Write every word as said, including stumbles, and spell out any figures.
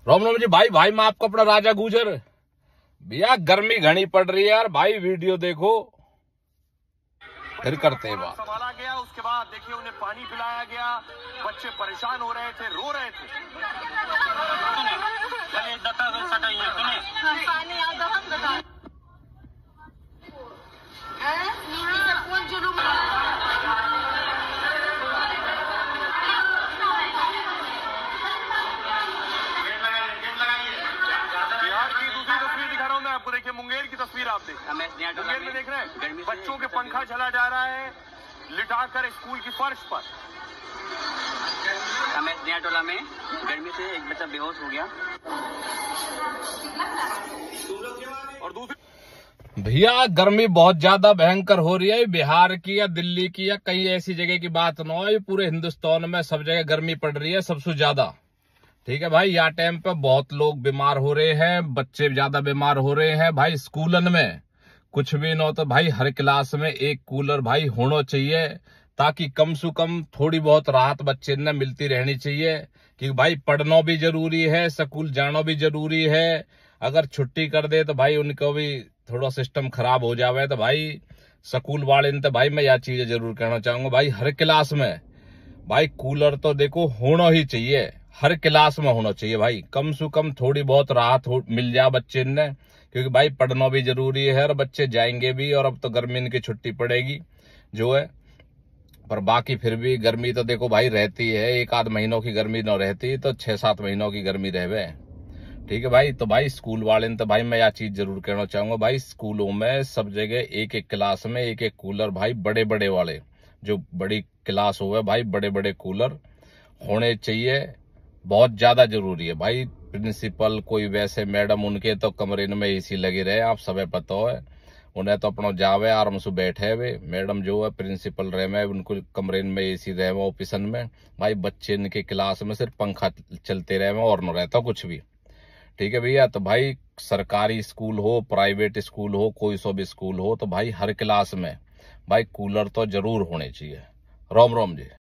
राम राम जी। भाई भाई मैं आपको अपना राजा गुजर। भैया गर्मी घनी पड़ रही है यार, भाई वीडियो देखो फिर करते हैं बात। संभाला गया, उसके बाद देखिए उन्हें पानी पिलाया गया। बच्चे परेशान हो रहे थे, रो रहे थे। आपको देखिए मुंगेर की तस्वीर आप देख मुंगेर में देख रहे हैं बच्चों के पंखा चला जा रहा है लिटाकर स्कूल की फर्श पर। टोला में गर्मी से एक बच्चा बेहोश हो गया। और दूसरी भैया गर्मी बहुत ज्यादा भयंकर हो रही है। बिहार की या दिल्ली की या कहीं ऐसी जगह की बात ना हो, ये पूरे हिंदुस्तान में सब जगह गर्मी पड़ रही है सबसे ज्यादा। ठीक है भाई, यहाँ टाइम पे बहुत लोग बीमार हो रहे हैं, बच्चे ज्यादा बीमार हो रहे हैं। भाई स्कूलन में कुछ भी ना हो तो भाई हर क्लास में एक कूलर भाई होना चाहिए, ताकि कम से कम थोड़ी बहुत राहत बच्चे ने मिलती रहनी चाहिए। कि भाई पढ़ना भी जरूरी है, स्कूल जाना भी जरूरी है। अगर छुट्टी कर दे तो भाई उनको भी थोड़ा सिस्टम खराब हो जावे। तो भाई स्कूल वाले ने तो भाई मैं यह चीजें जरूर कहना चाहूंगा, भाई हर क्लास में भाई कूलर तो देखो होना ही चाहिए, हर क्लास में होना चाहिए। भाई कम से कम थोड़ी बहुत राहत मिल जाए बच्चे ने, क्योंकि भाई पढ़ना भी जरूरी है और बच्चे जाएंगे भी। और अब तो गर्मी की छुट्टी पड़ेगी जो है, पर बाकी फिर भी गर्मी तो देखो भाई रहती है। एक आध महीनों की गर्मी न रहती तो छह सात महीनों की गर्मी रहवे। ठीक है भाई, तो भाई स्कूल वाले ने तो भाई मैं यह चीज जरूर कहना चाहूंगा, भाई स्कूलों में सब जगह एक एक क्लास में एक एक कूलर भाई बड़े बड़े वाले, जो बड़ी क्लास हो भाई बड़े बड़े कूलर होने चाहिए। बहुत ज्यादा जरूरी है भाई। प्रिंसिपल कोई वैसे मैडम उनके तो कमरे में एसी लगे रहे, आप सब पता है। उन्हें तो अपना जावे आराम से बैठे हुए। मैडम जो है प्रिंसिपल रहे में उनको कमरे में एसी रहे ऑफिसन में। भाई बच्चे इनके क्लास में सिर्फ पंखा चलते रहे और न रहता कुछ भी। ठीक है भैया, तो भाई सरकारी स्कूल हो प्राइवेट स्कूल हो कोई सो भी स्कूल हो, तो भाई हर क्लास में भाई कूलर तो जरूर होने चाहिए। राम राम जी।